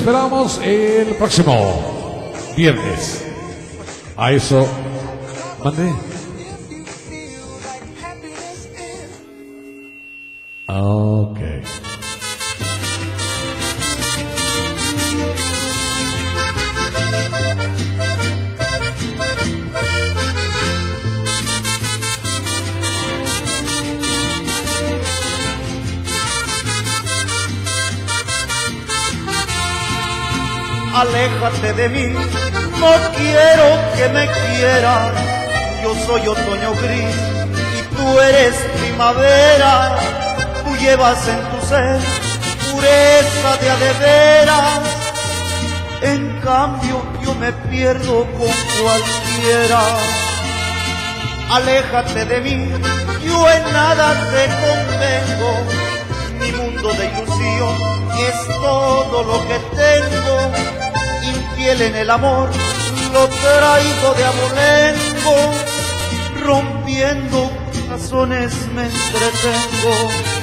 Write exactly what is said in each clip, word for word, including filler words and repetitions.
esperamos el próximo viernes. A eso, mandé. Ok. Aléjate de mí, no quiero que me quieras. Yo soy otoño gris y tú eres primavera. Tú llevas en tu ser pureza de a de veras. En cambio yo me pierdo con cualquiera. Aléjate de mí, yo en nada te convengo. Mi mundo de ilusión es todo lo que tengo. Infiel en el amor, lo traigo de abolengo. Rompiendo razones me entretengo.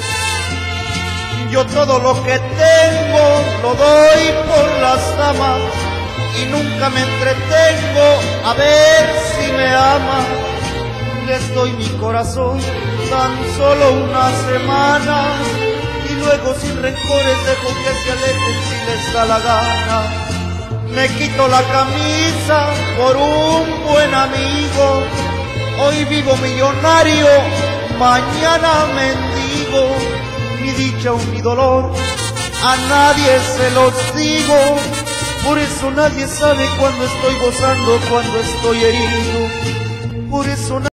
Yo todo lo que tengo lo doy por las damas y nunca me entretengo a ver si me aman. Les doy mi corazón tan solo una semana y luego sin rencores dejo que se alejen si les da la gana. Me quito la camisa por un buen amigo. Hoy vivo millonario, mañana mendigo. Mi dicha o mi dolor a nadie se los digo. Por eso nadie sabe cuando estoy gozando, cuando estoy herido. Por eso nadie